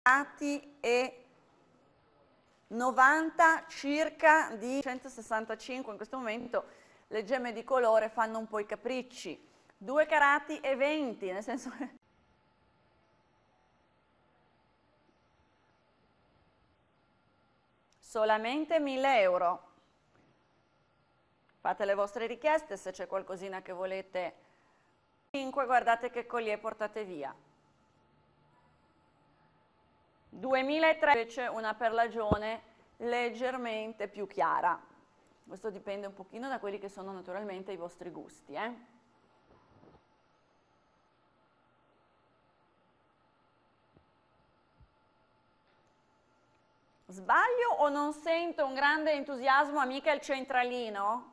e 90 circa di 165 in questo momento. Le gemme di colore fanno un po' i capricci. 2 carati e 20, nel senso che solamente 1000 euro. Fate le vostre richieste, se c'è qualcosina che volete. 5, guardate che collier portate via. 2003 invece una perlagione leggermente più chiara. Questo dipende un pochino da quelli che sono naturalmente i vostri gusti. Sbaglio o non sento un grande entusiasmo, amiche, al centralino?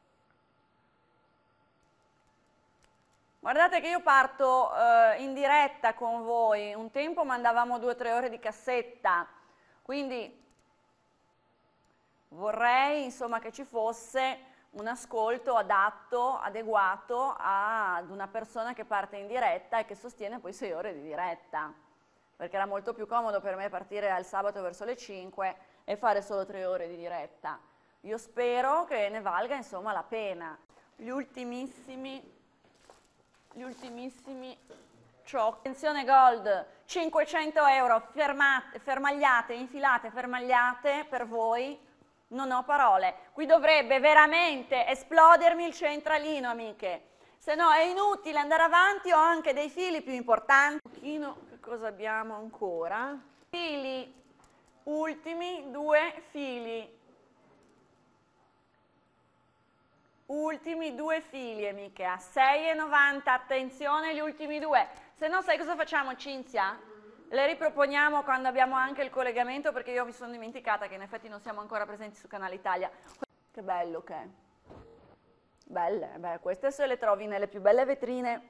Guardate che io parto in diretta con voi, un tempo mandavamo 2 o 3 ore di cassetta, quindi vorrei insomma che ci fosse un ascolto adatto, adeguato ad una persona che parte in diretta e che sostiene poi 6 ore di diretta, perché era molto più comodo per me partire al sabato verso le 5 e fare solo 3 ore di diretta. Io spero che ne valga insomma la pena. Gli ultimissimi ciò. Attenzione gold, 500 euro, fermagliate, infilate, fermagliate per voi, non ho parole. Qui dovrebbe veramente esplodermi il centralino, amiche, se no è inutile andare avanti, ho anche dei fili più importanti. Un pochino, che cosa abbiamo ancora? Fili, ultimi 2 fili. Ultimi 2 fili, amiche, a 6,90, attenzione gli ultimi 2, se no sai cosa facciamo, Cinzia? Le riproponiamo quando abbiamo anche il collegamento, perché io mi sono dimenticata che in effetti non siamo ancora presenti su Canale Italia. Che bello che è. Belle, beh, queste se le trovi nelle più belle vetrine.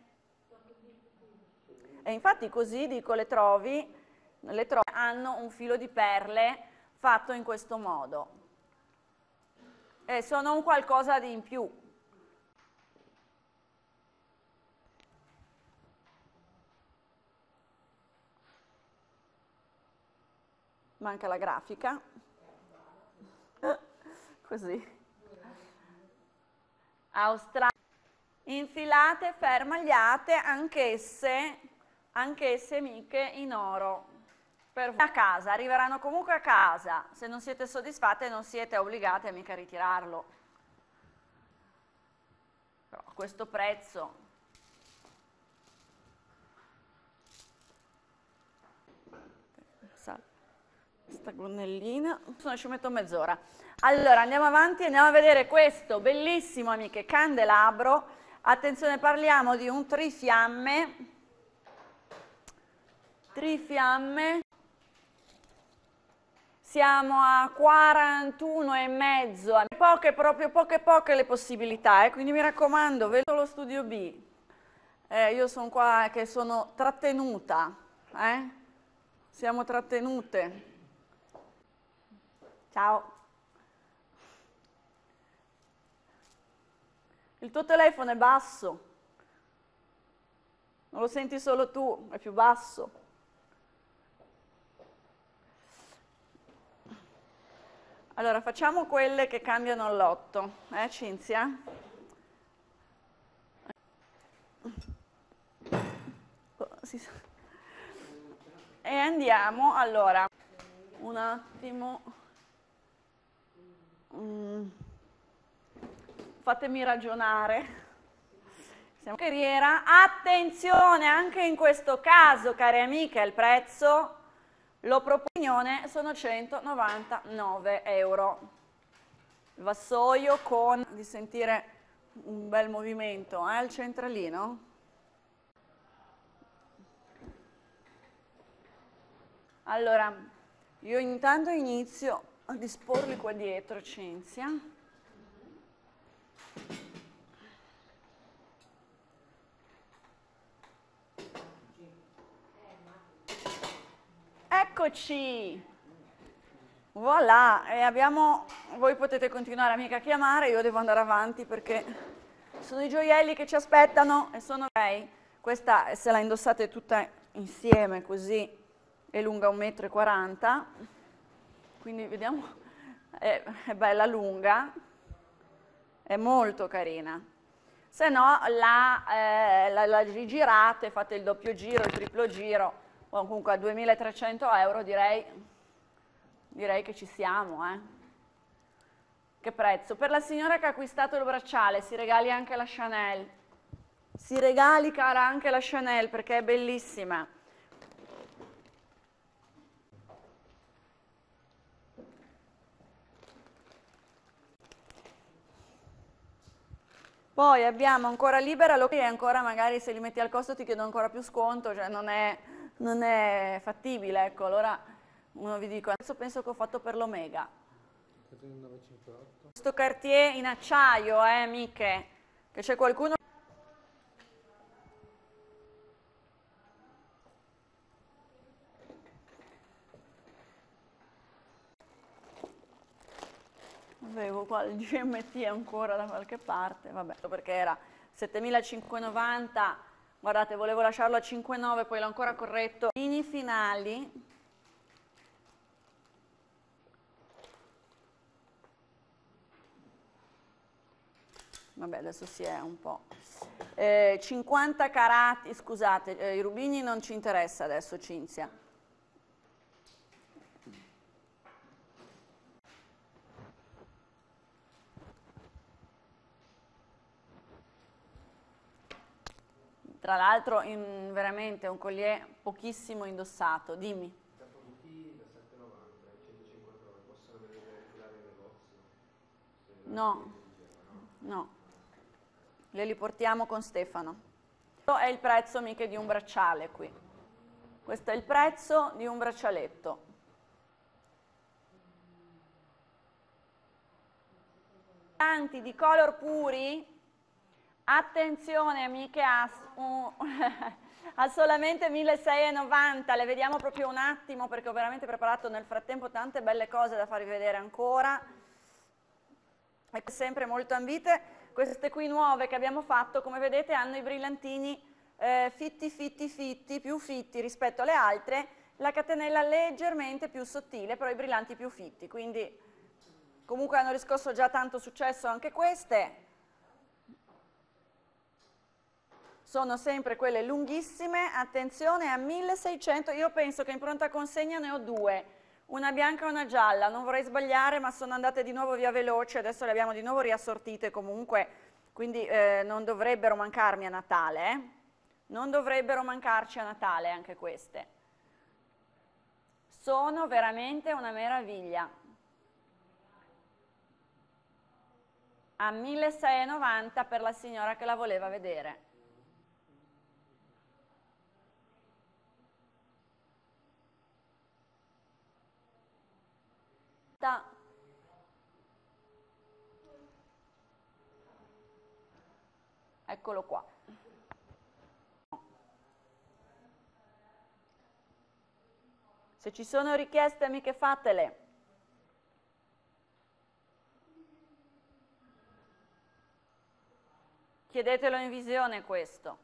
E infatti così, dico, le trovi, hanno un filo di perle fatto in questo modo. E sono un qualcosa di in più. Manca la grafica. Così. Australia. Infilate, fermagliate, anch'esse amiche in oro. A casa, arriveranno comunque a casa, se non siete soddisfatte non siete obbligate mica a ritirarlo. Però a questo prezzo. Questa gonnellina, ci metto mezz'ora. Allora andiamo avanti, andiamo a vedere questo bellissimo, amiche, candelabro. Attenzione, parliamo di un trifiamme. Siamo a 41,5, proprio poche le possibilità, quindi mi raccomando, vedo lo studio B. Io sono qua che sono trattenuta, siamo trattenute. Ciao. Il tuo telefono è basso, non lo senti solo tu, è più basso. Allora, facciamo quelle che cambiano all'otto, Cinzia? E andiamo, allora, un attimo, fatemi ragionare. Siamo carriera, attenzione, anche in questo caso, care amiche, il prezzo lo proponione sono 199 euro. Il vassoio con, di sentire un bel movimento, il centralino. Allora, io intanto inizio a disporli qua dietro, Cinzia. Eccoci! Voilà, e abbiamo, voi potete continuare amica a chiamare, io devo andare avanti perché sono i gioielli che ci aspettano e sono lei. Questa se la indossate tutta insieme così è lunga 1,40 m, quindi vediamo, è bella lunga, è molto carina. Se no la rigirate, fate il doppio giro, il triplo giro, o comunque a 2.300 euro direi che ci siamo. Che prezzo? Per la signora che ha acquistato il bracciale si regali anche la Chanel. Si regali, cara, anche la Chanel perché è bellissima. Poi abbiamo ancora libera, e ancora magari se li metti al costo ti chiedo ancora più sconto, cioè non è fattibile, ecco, allora uno vi dico, adesso penso che ho fatto per l'Omega. Questo Cartier in acciaio, amiche, che c'è qualcuno... Avevo qua il GMT ancora da qualche parte, vabbè, perché era 7.590, guardate, volevo lasciarlo a 5.9, poi l'ho ancora corretto. Mini finali. Vabbè, adesso si è un po'. 50 carati, scusate, i rubini non ci interessa adesso, Cinzia. Tra l'altro veramente un collier pochissimo indossato, dimmi. No, no, li portiamo con Stefano. Questo è il prezzo mica di un bracciale qui. Questo è il prezzo di un braccialetto. Tanti di color puri. Attenzione amiche, a solamente 1.690, le vediamo proprio un attimo perché ho veramente preparato nel frattempo tante belle cose da farvi vedere ancora. E sempre molto ambite. Queste qui nuove che abbiamo fatto, come vedete, hanno i brillantini fitti, più fitti rispetto alle altre, la catenella leggermente più sottile, però i brillanti più fitti, quindi comunque hanno riscosso già tanto successo anche queste. Sono sempre quelle lunghissime, attenzione, a 1.600, io penso che in pronta consegna ne ho due, una bianca e una gialla, non vorrei sbagliare ma sono andate di nuovo via veloce, adesso le abbiamo di nuovo riassortite comunque, quindi non dovrebbero mancarmi a Natale, non dovrebbero mancarci a Natale anche queste. Sono veramente una meraviglia. A 1.690 per la signora che la voleva vedere. Eccolo qua. Se ci sono richieste, amiche, fatele. Chiedetelo in visione questo.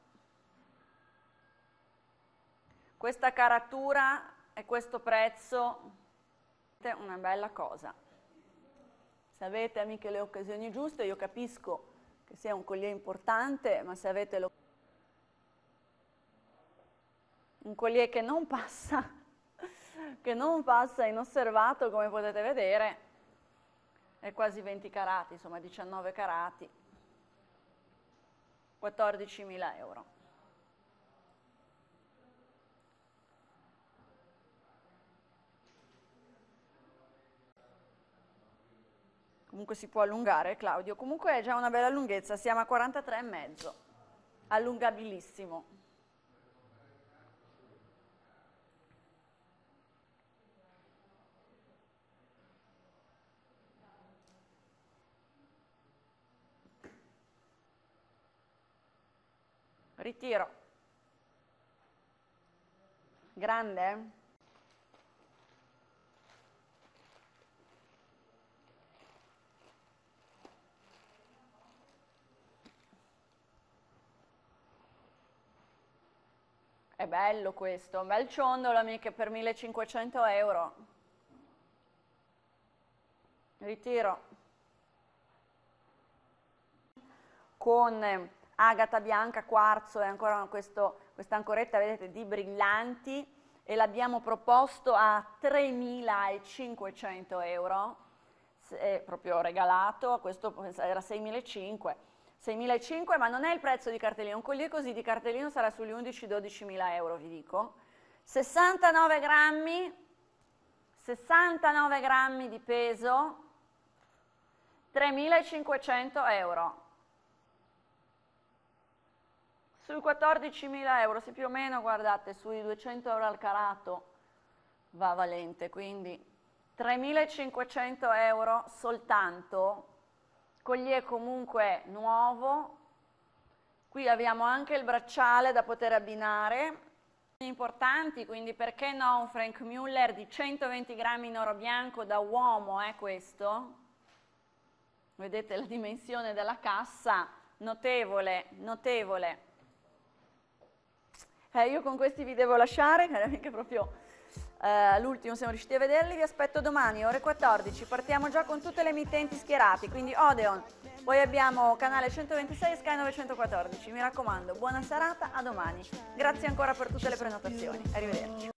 Questa caratura e questo prezzo è una bella cosa. Se avete, amiche, le occasioni giuste, io capisco che sia un collier importante, ma se avete un collier che non passa inosservato, come potete vedere, è quasi 20 carati, insomma 19 carati, 14.000 euro. Comunque si può allungare, Claudio. Comunque è già una bella lunghezza, siamo a 43,5. Allungabilissimo. Ritiro. Grande? È bello questo, un bel ciondolo mica per 1500 euro. Ritiro. Con agata bianca, quarzo e ancora questa ancoretta, vedete, di brillanti, e l'abbiamo proposto a 3.500 euro, è proprio regalato, questo era 6.500. 6.500, ma non è il prezzo di cartellino, un collier così di cartellino sarà sugli 11-12.000 euro, vi dico. 69 grammi di peso, 3.500 euro. Sui 14.000 euro, se più o meno, guardate, sui 200 euro al carato va valente, quindi 3.500 euro soltanto, collier comunque nuovo. Qui abbiamo anche il bracciale da poter abbinare, importanti, quindi perché no un Frank Muller di 120 grammi in oro bianco da uomo, questo? Vedete la dimensione della cassa, notevole, notevole. Io con questi vi devo lasciare, che proprio l'ultimo siamo riusciti a vederli. Vi aspetto domani, ore 14, partiamo già con tutte le emittenti schierate, quindi Odeon, poi abbiamo canale 126 e Sky 914. Mi raccomando, buona serata, a domani. Grazie ancora per tutte le prenotazioni, arrivederci.